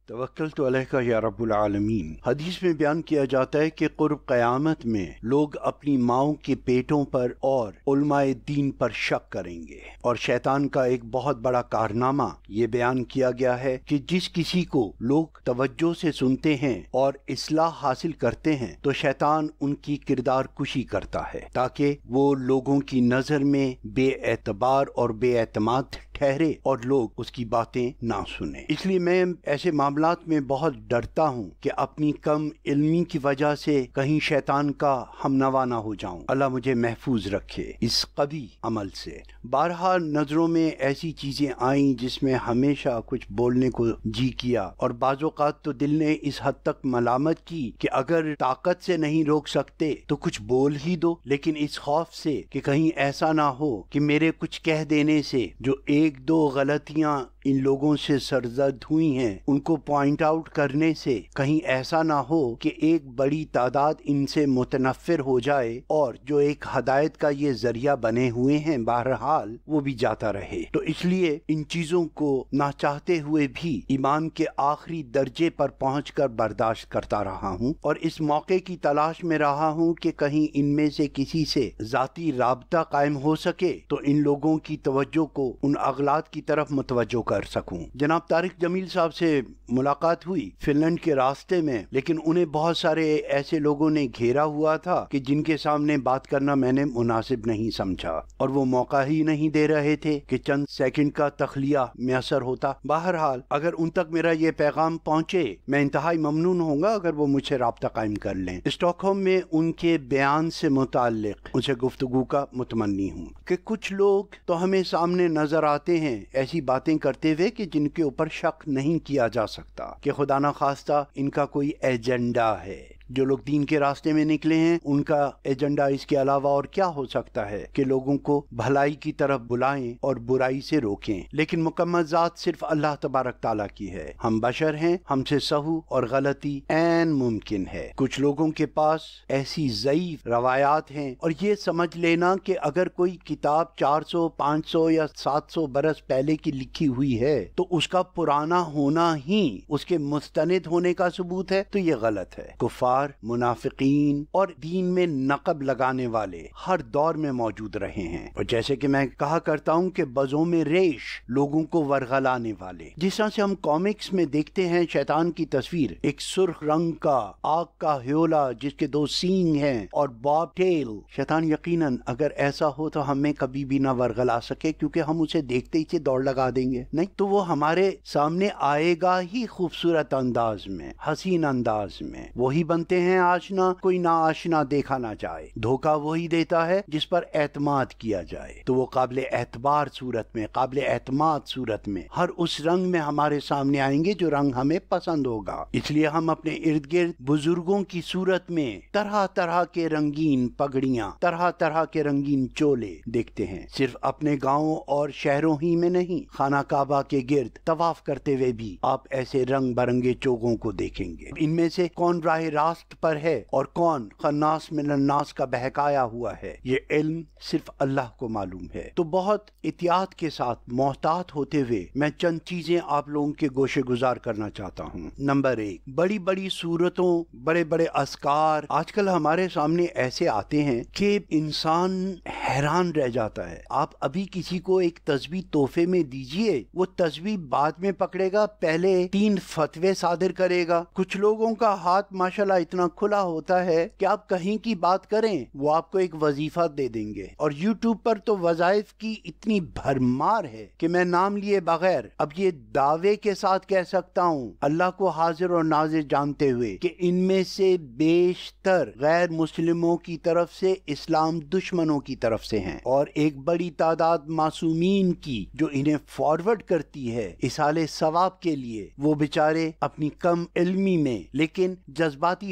توکلت علیک یا رب العالمین۔ حدیث میں بیان کیا جاتا ہے کہ قرب قیامت میں لوگ اپنی ماؤں کے پیٹوں پر اور علماء دین پر شک کریں گے، اور شیطان کا ایک بہت بڑا کارنامہ یہ بیان کیا گیا ہے کہ جس کسی کو لوگ توجہ سے سنتے ہیں اور اصلاح حاصل کرتے ہیں تو شیطان ان کی کردار کشی کرتا ہے تاکہ وہ لوگوں کی نظر میں بے اعتبار اور بے اعتماد ٹھہرے اور لوگ اس کی باتیں نہ سنیں۔ اس لیے میں ایسے معاملات میں بہت ڈرتا ہوں کہ اپنی کم علمی کی وجہ سے کہیں شیطان کا ہمنوا نہ ہو جاؤں۔ اللہ مجھے محفوظ رکھے اس قبیح عمل سے۔ بہرحال نظروں میں ایسی چیزیں آئیں جس میں ہمیشہ کچھ بولنے کو جی کیا، اور بعض اوقات تو دل نے اس حد تک ملامت کی کہ اگر طاقت سے نہیں روک سکتے تو کچھ بول ہی دو، لیکن اس خوف سے کہ کہیں ایسا نہ ہو کہ میرے کچھ کہہ دینے سے جو ایک دو غلطیاں ان لوگوں سے سرزد ہوئی ہیں ان کو پوائنٹ آؤٹ کرنے سے کہیں ایسا نہ ہو کہ ایک بڑی تعداد ان سے متنفر ہو جائے اور جو ایک ہدایت کا یہ ذریعہ بنے ہوئے ہیں بہرحال وہ بھی جاتا رہے۔ تو اس لیے ان چیزوں کو نہ چاہتے ہوئے بھی ایمان کے آخری درجے پر پہنچ کر برداشت کرتا رہا ہوں، اور اس موقع کی تلاش میں رہا ہوں کہ کہیں ان میں سے کسی سے ذاتی رابطہ قائم ہو سکے تو ان لوگوں کی توجہ کو ان اغلاط کی طرف متوجہ کر سکوں۔ جناب طارق جمیل صاحب سے ملاقات ہوئی فن لینڈ کے راستے میں، لیکن انہیں بہت سارے ایسے لوگوں نے گھیرا ہوا تھا کہ جن کے سامنے بات کرنا میں نے مناسب نہیں سمجھا، اور وہ موقع ہی نہیں دے رہے تھے کہ چند سیکنڈ کا تخلیہ میسر ہوتا۔ بہرحال اگر ان تک میرا یہ پیغام پہنچے میں انتہائی ممنون ہوں گا اگر وہ مجھ سے رابطہ قائم کر لیں۔ اسٹاک ہوم میں ان کے بیان سے متعلق ان سے گفتگو کا متمنی ہوں کہ کچھ لوگ تو ہمیں سامنے نظر آتے ہیں ایسی باتیں کرتے ہوئے کہ جن کے اوپر شک نہیں کیا جا سکتا کہ خدا نخواستہ ان کا کوئی ایجنڈا ہے۔ جو لوگ دین کے راستے میں نکلے ہیں ان کا ایجنڈا اس کے علاوہ اور کیا ہو سکتا ہے کہ لوگوں کو بھلائی کی طرف بلائیں اور برائی سے روکیں، لیکن مکمل ذات صرف اللہ تبارک تعالیٰ کی ہے۔ ہم بشر ہیں، ہم سے سہو اور غلطی عین ممکن ہے۔ کچھ لوگوں کے پاس ایسی ضعیف روایات ہیں، اور یہ سمجھ لینا کہ اگر کوئی کتاب 400 500 یا 700 برس پہلے کی لکھی ہوئی ہے تو اس کا پرانا ہونا ہی اس کے مستند ہونے کا ثبوت ہے، تو یہ غلط ہے۔ کفار، منافقین اور دین میں نقب لگانے والے ہر دور میں موجود رہے ہیں، اور جیسے کہ میں کہا کرتا ہوں کہ بزوں میں ریش لوگوں کو ورغلانے والے، جس طرح سے ہم کامکس میں دیکھتے ہیں شیطان کی تصویر ایک سرخ رنگ کا آگ کا ہیولا جس کے 2 سینگ ہیں اور باب ٹیل۔ شیطان یقیناً اگر ایسا ہو تو ہمیں کبھی بھی نہ ورغلا سکے، کیونکہ ہم اسے دیکھتے ہی سے دوڑ لگا دیں گے، نہیں تو وہ ہمارے سامنے آئے گا ہی خوبصورت انداز میں، حسین انداز میں۔ وہی بنتے ہیں آشنا، کوئی نہ آشنا دیکھا نہ جائے۔ دھوکہ وہی دیتا ہے جس پر اعتماد کیا جائے، تو وہ قابل اعتبار صورت میں، قابل اعتماد صورت میں ہر اس رنگ میں ہمارے سامنے آئیں گے جو رنگ ہمیں پسند ہوگا۔ اس لیے ہم اپنے ارد گرد بزرگوں کی صورت میں طرح طرح کے رنگین پگڑیاں، طرح طرح کے رنگین چولے دیکھتے ہیں۔ صرف اپنے گاؤں اور شہروں ہی میں نہیں، خانہ کعبہ کے گرد طواف کرتے ہوئے بھی آپ ایسے رنگ برنگے چوگوں کو دیکھیں گے۔ ان میں سے کون راہ راست پر ہے اور کون خناس من الناس کا بہکایا ہوا ہے، یہ علم صرف اللہ کو معلوم ہے۔ تو بہت احتیاط کے ساتھ محتاط ہوتے ہوئے میں چند چیزیں آپ لوگوں کے گوشے گزار کرنا چاہتا ہوں۔ نمبر 1، بڑی بڑی صورتوں، بڑے بڑے اذکار آج کل ہمارے سامنے ایسے آتے ہیں کہ انسان حیران رہ جاتا ہے۔ آپ ابھی کسی کو ایک تسبیح تحفے میں دیجئے، وہ تسبیح بعد میں پکڑے گا، پہلے 3 فتوے صادر کرے گا۔ کچھ لوگوں کا ہاتھ ماشاءاللہ اتنا کھلا ہوتا ہے کہ آپ کہیں کی بات کریں وہ آپ کو ایک وظیفہ دے دیں گے، اور یوٹیوب پر تو وظائف کی اتنی بھرمار ہے کہ میں نام لیے بغیر اب یہ دعوے کے ساتھ کہہ سکتا ہوں، اللہ کو حاضر اور ناظر جانتے ہوئے، کہ ان میں سے بیشتر غیر مسلموں کی طرف سے، اسلام دشمنوں کی طرف سے ہیں، اور ایک بڑی تعداد معصومین کی جو انہیں فارورڈ کرتی ہے اصالِ ثواب کے لیے۔ وہ بیچارے اپنی کم علمی میں لیکن جذباتی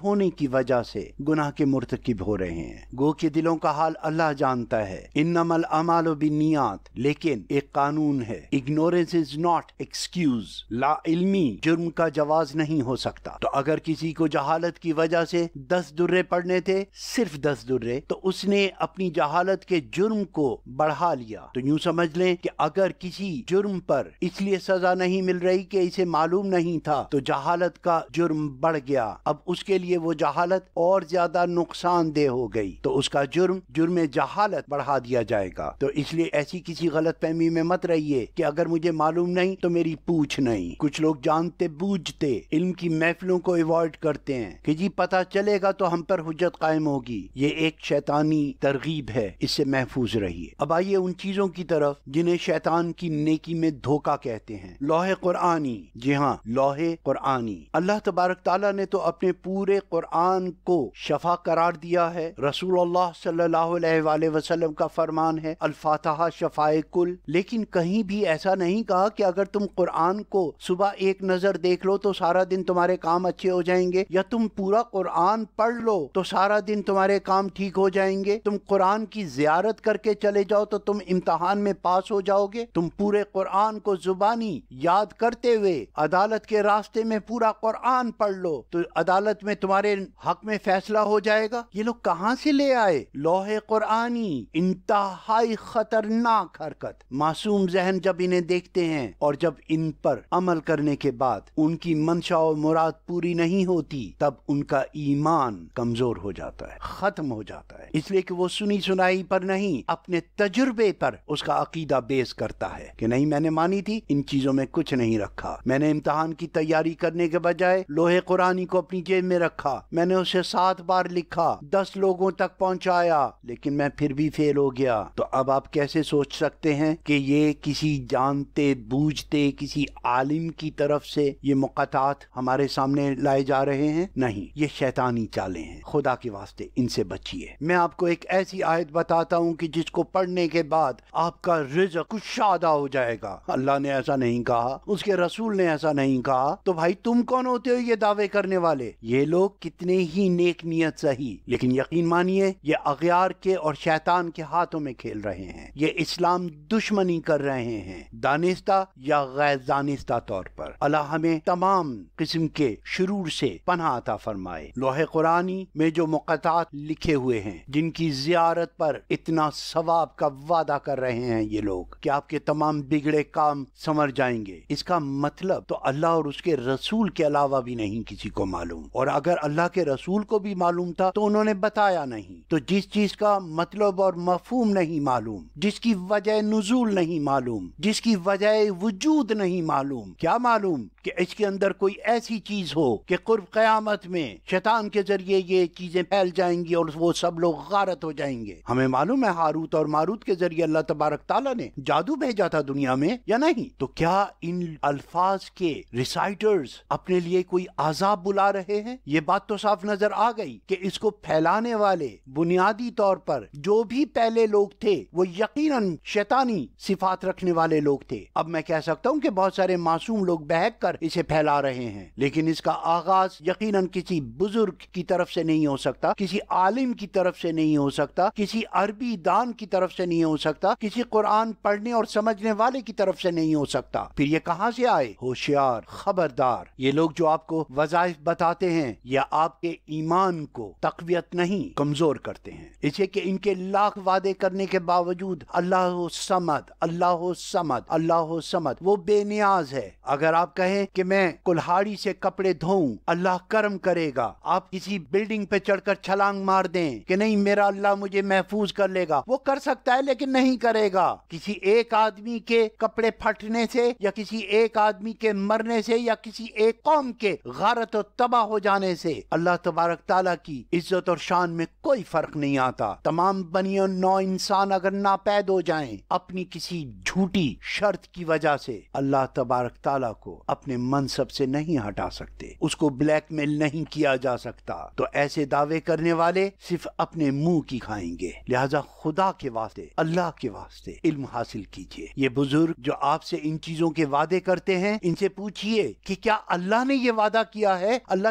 ہونے کی وجہ سے گناہ کے مرتکب ہو رہے ہیں۔ گو کہ دلوں کا حال اللہ جانتا ہے۔ انما الاعمال بالنیات، لیکن ایک قانون ہے، ignorance is not excuse، لا علمی جرم کا جواز نہیں ہو سکتا۔ تو اگر کسی کو جہالت کی وجہ سے 10 درے پڑھنے تھے، صرف 10 درے، تو اس نے اپنی جہالت کے جرم کو بڑھا لیا۔ تو یوں سمجھ لیں کہ اگر کسی جرم پر اس لیے سزا نہیں مل رہی کہ اسے معلوم نہیں تھا، تو جہالت کا جرم بڑھ گیا، اب اس کے لیے وہ جہالت اور زیادہ نقصان دہ ہو گئی، تو اس کا جرم جہالت بڑھا دیا جائے گا۔ تو اس لیے ایسی کسی غلط فہمی میں مت رہیے کہ اگر مجھے معلوم نہیں تو میری پوچھ نہیں۔ کچھ لوگ جانتے بوجھتے علم کی محفلوں کو ایوائڈ کرتے ہیں کہ جی پتہ چلے گا تو ہم پر حجت قائم ہوگی۔ یہ ایک شیطانی ترغیب ہے، اس سے محفوظ رہیے۔ اب آئیے ان چیزوں کی طرف جنہیں شیطان کی نیکی میں دھوکہ کہتے ہیں۔ لوح قرآنی، جی ہاں، لوح قرآنی، اللہ تبارک تعالیٰ نے تو اپنے پورے قرآن کو شفا قرار دیا ہے۔ رسول اللہ صلی اللہ علیہ وآلہ وسلم کا فرمان ہے الفاتحہ شفاء کل، لیکن کہیں بھی ایسا نہیں کہا کہ اگر تم قرآن کو صبح ایک نظر دیکھ لو تو سارا دن تمہارے کام اچھے ہو جائیں گے، یا تم پورا قرآن پڑھ لو تو سارا دن تمہارے کام ٹھیک ہو جائیں گے، تم قرآن کی زیارت کر کے چلے جاؤ تو تم امتحان میں پاس ہو جاؤ گے، تم پورے قرآن کو زبانی یاد کرتے ہوئے عدالت کے راستے میں پورا قرآن پڑھ لو تو عدالت میں تمہارے حق میں فیصلہ ہو جائے گا۔ یہ لوگ کہاں سے لے آئے؟ لوح قرآنی، انتہائی خطرناک حرکت۔ معصوم ذہن جب انہیں دیکھتے ہیں اور جب ان پر عمل کرنے کے بعد ان کی منشا و مراد پوری نہیں ہوتی، تب ان کا ایمان کمزور ہو جاتا ہے، ختم ہو جاتا ہے، اس لیے کہ وہ سنی سنائی پر نہیں، اپنے تجربے پر اس کا عقیدہ بیس کرتا ہے کہ نہیں، میں نے مانی تھی، ان چیزوں میں کچھ نہیں رکھا، میں نے امتحان کی تیاری کرنے کے بجائے لوح قرآنی کو اپنی جیب میں رکھا، میں نے اسے 7 بار لکھا، 10 لوگوں تک پہنچایا، لیکن میں پھر بھی فیل ہو گیا۔ تو اب آپ کیسے سوچ سکتے ہیں کہ یہ کسی جانتے بوجھتے کسی عالم کی طرف سے یہ مقاطعات ہمارے سامنے لائے جا رہے ہیں؟ نہیں، یہ شیطانی چالیں ہیں، خدا کے واسطے ان سے بچیے۔ میں آپ کو ایک ایسی آیت بتاتا ہوں کہ جس کو پڑھنے کے بعد آپ کا رزق کشادہ ہو جائے گا۔ اللہ نے ایسا نہیں کہا، اس کے رسول نے ایسا نہیں کہا، تو بھائی تم کون ہوتے ہو یہ دعوے کرنے والے؟ یہ لوگ کتنے ہی نیک نیت صحیح، لیکن یقین مانیے یہ اغیار کے اور شیطان کے ہاتھوں میں کھیل رہے ہیں، یہ اسلام دشمنی کر رہے ہیں، دانستہ یا غیر دانستہ طور پر۔ اللہ ہمیں تمام قسم کے شرور سے پناہ عطا فرمائے۔ لوح قرآنی میں جو مقاطعات لکھے ہوئے ہیں، جن کی زیارت پر اتنا ثواب کا وعدہ کر رہے ہیں یہ لوگ کہ آپ کے تمام بگڑے کام سنور جائیں گے، اس کا مطلب تو اللہ اور اس کے رسول کے علاوہ بھی نہیں کسی کو معلوم، اور اگر اللہ کے رسول کو بھی معلوم تھا تو انہوں نے بتایا نہیں۔ تو جس چیز کا مطلب اور مفہوم نہیں معلوم، جس کی وجہ نزول نہیں معلوم، جس کی وجہ وجود نہیں معلوم، کیا معلوم کہ اس کے اندر کوئی ایسی چیز ہو کہ قرب قیامت میں شیطان کے ذریعے یہ چیزیں پھیل جائیں گی اور وہ سب لوگ غارت ہو جائیں گے۔ ہمیں معلوم ہے ہاروت اور ماروت کے ذریعے اللہ تبارک تعالیٰ نے جادو بھیجا تھا دنیا میں یا نہیں؟ تو کیا ان الفاظ کے ریسائٹرز اپنے لیے کوئی عذاب بلا رہے ہیں؟ یہ بات تو صاف نظر آ گئی کہ اس کو پھیلانے والے بنیادی طور پر جو بھی پہلے لوگ تھے وہ یقیناً شیطانی صفات رکھنے والے لوگ تھے۔ اب میں کہہ سکتا ہوں کہ بہت سارے معصوم لوگ بہک کر اسے پھیلا رہے ہیں، لیکن اس کا آغاز یقیناً کسی بزرگ کی طرف سے نہیں ہو سکتا، کسی عالم کی طرف سے نہیں ہو سکتا، کسی عربی دان کی طرف سے نہیں ہو سکتا، کسی قرآن پڑھنے اور سمجھنے والے کی طرف سے نہیں ہو سکتا۔ پھر یہ کہاں سے آئے؟ ہوشیار، خبردار، یہ لوگ جو آپ کو وظائف بتاتے ہیں یا آپ کے ایمان کو تقویت نہیں، کمزور کرتے ہیں، اسے کہ ان کے لاکھ وعدے کرنے کے باوجود اللہ سمد، اللہ سمد، اللہ سمد، وہ بے نیاز ہے۔ اگر آپ کہیں کہ میں کلہاڑی سے کپڑے دھوؤں اللہ کرم کرے گا، آپ کسی بلڈنگ پہ چڑھ کر چھلانگ مار دیں کہ نہیں میرا اللہ مجھے محفوظ کر لے گا، وہ کر سکتا ہے لیکن نہیں کرے گا۔ کسی ایک آدمی کے کپڑے پھٹنے سے یا کسی ایک آدمی کے مرنے سے یا کسی ایک قوم کے غارت و تباہ ہو جانے سے اللہ تبارک تعالیٰ کی عزت اور شان میں کوئی فرق نہیں آتا۔ تمام بنی نوع انسان اگر ناپید ہو جائیں اپنی کسی جھوٹی شرط کی وجہ سے، اللہ تبارک تعالیٰ کو اپنے منصب سے نہیں ہٹا سکتے، اس کو بلیک میل نہیں کیا جا سکتا۔ تو ایسے دعوے کرنے والے صرف اپنے منہ کی کھائیں گے، لہذا خدا کے واسطے، اللہ کے واسطے علم حاصل کیجئے۔ یہ بزرگ جو آپ سے ان چیزوں کے وعدے کرتے ہیں، ان سے پوچھئے کہ کیا اللہ نے یہ وعدہ کیا ہے، اللہ کے رسول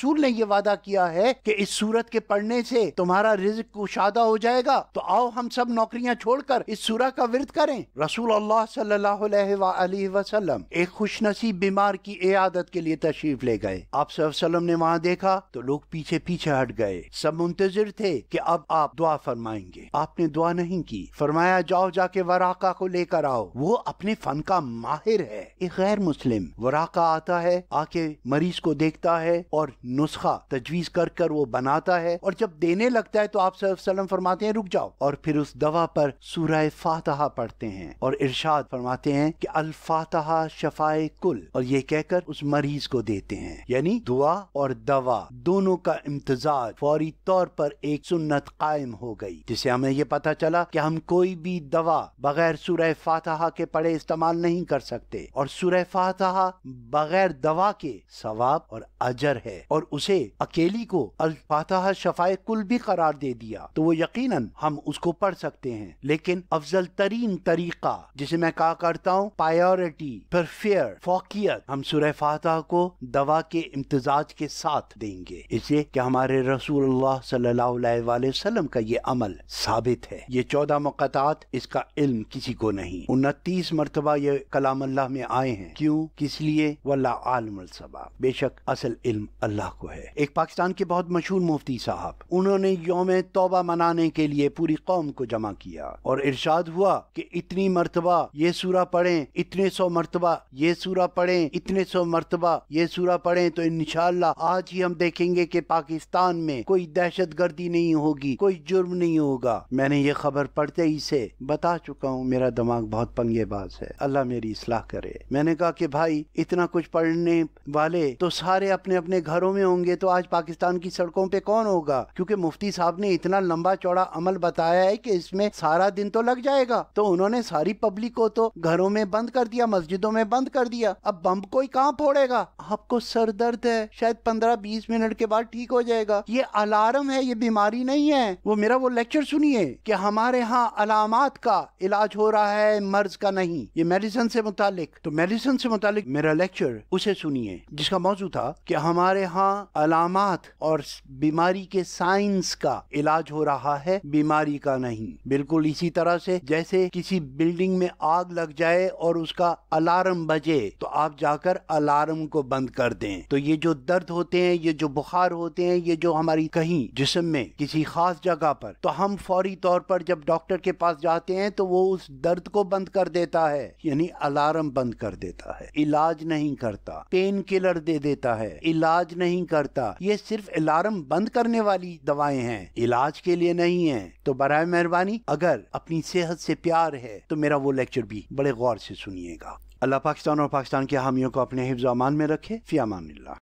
رسول نے یہ وعدہ کیا ہے کہ اس سورت کے پڑھنے سے تمہارا رزق کشادہ ہو جائے گا، تو آؤ ہم سب نوکریاں چھوڑ کر اس سورہ کا ورد کریں۔ رسول اللہ صلی اللہ علیہ وآلہ وسلم ایک خوش نصیب بیمار کی عیادت کے لیے تشریف لے گئے۔ آپ صلی اللہ علیہ وسلم نے وہاں دیکھا تو لوگ پیچھے پیچھے ہٹ گئے، سب منتظر تھے کہ اب آپ دعا فرمائیں گے۔ آپ نے دعا نہیں کی، فرمایا جاؤ جا کے وراقہ کو لے کر آؤ، وہ اپنے فن کا ماہر ہے۔ ایک غیر مسلم وراقہ آتا ہے، آ کے مریض کو دیکھتا ہے اور نسخہ تجویز کر کر وہ بناتا ہے، اور جب دینے لگتا ہے تو آپ صلی اللہ علیہ وسلم فرماتے ہیں رک جاؤ، اور پھر اس دوا پر سورہ فاتحہ پڑھتے ہیں اور ارشاد فرماتے ہیں کہ الفاتحہ شفائے کل، اور یہ کہہ کر اس مریض کو دیتے ہیں۔ یعنی دعا اور دوا دونوں کا امتزاج فوری طور پر ایک سنت قائم ہو گئی، جس سے ہمیں یہ پتہ چلا کہ ہم کوئی بھی دوا بغیر سورہ فاتحہ کے پڑھے استعمال نہیں کر سکتے، اور سورہ فاتحہ بغیر دوا کے ثواب اور اجر ہے، اور اسے اکیلی کو الفاتحہ شفائے کل بھی قرار دے دیا تو وہ یقیناً ہم اس کو پڑھ سکتے ہیں، لیکن افضل ترین طریقہ جسے میں کہا کرتا ہوں پرائیورٹی، پرفیئر، فوقیت، ہم سورہ فاتحہ کو دوا کے امتزاج کے ساتھ دیں گے، اس لیے کہ ہمارے رسول اللہ صلی اللہ علیہ وآلہ وسلم کا یہ عمل ثابت ہے۔ یہ 14 مقطعات، اس کا علم کسی کو نہیں، 29 مرتبہ یہ کلام اللہ میں آئے ہیں، کیوں؟ کس لیے؟ واللہ عالم الصواب، بے شک اصل علم اللہ کو ہے۔ ایک پاکستان کے بہت مشہور مفتی صاحب، انہوں نے یوم توبہ منانے کے لیے پوری قوم کو جمع کیا اور ارشاد ہوا کہ اتنی مرتبہ یہ سورہ پڑھیں، اتنے 100 مرتبہ یہ سورہ پڑھیں، اتنے 100 مرتبہ یہ سورہ پڑھیں، تو انشاءاللہ آج ہی ہم دیکھیں گے کہ پاکستان میں کوئی دہشت گردی نہیں ہوگی، کوئی جرم نہیں ہوگا۔ میں نے یہ خبر پڑھتے ہی سے بتا چکا ہوں، میرا دماغ بہت پنگے باز ہے، اللہ میری اصلاح کرے۔ میں نے کہا کہ بھائی اتنا کچھ پڑھنے والے تو سارے اپنے اپنے گھروں میں ہوں گے، تو آج پاکستان کی سڑکوں پہ کون ہوگا؟ کیونکہ مفتی صاحب نے اتنا لمبا چوڑا عمل بتایا ہے کہ اس میں سارا دن تو لگ جائے گا، تو انہوں نے ساری پبلک کو تو گھروں میں بند کر دیا، مسجدوں میں بند کر دیا۔ اب بم کوئی کہاں پھوڑے گا؟ آپ کو سر درد ہے، شاید 15-20 منٹ کے بعد ٹھیک ہو جائے گا، یہ الارم ہے، یہ بیماری نہیں ہے۔ وہ میرا وہ لیکچر سنیے کہ ہمارے ہاں علامات کا علاج ہو رہا ہے، مرض کا نہیں، یہ میڈیسن سے متعلق، تو میڈیسن سے متعلق میرا لیکچر اسے سنیے جس کا موضوع تھا کہ ہمارے ہاں علامات اور بیماری کے سائنس کا علاج ہو رہا ہے، بیماری کا نہیں۔ بالکل اسی طرح سے جیسے کسی بلڈنگ میں آگ لگ جائے اور اس کا الارم بجے تو آپ جا کر الارم کو بند کر دیں، تو یہ جو درد ہوتے ہیں، یہ جو بخار ہوتے ہیں، یہ جو ہماری کہیں جسم میں کسی خاص جگہ پر، تو ہم فوری طور پر جب ڈاکٹر کے پاس جاتے ہیں تو وہ اس درد کو بند کر دیتا ہے، یعنی الارم بند کر دیتا ہے، علاج نہیں کرتا۔ پین کلر دے دیتا ہے، علاج نہیں کرتا۔ یہ صرف الارم بند کرنے والی دوائیں ہیں، علاج کے لیے نہیں ہیں۔ تو برائے مہربانی اگر اپنی صحت سے پیار ہے تو میرا وہ لیکچر بھی بڑے غور سے سنیے گا۔ اللہ پاکستان اور پاکستان کے حامیوں کو اپنے حفظ و امان میں رکھے۔ فی امان اللہ۔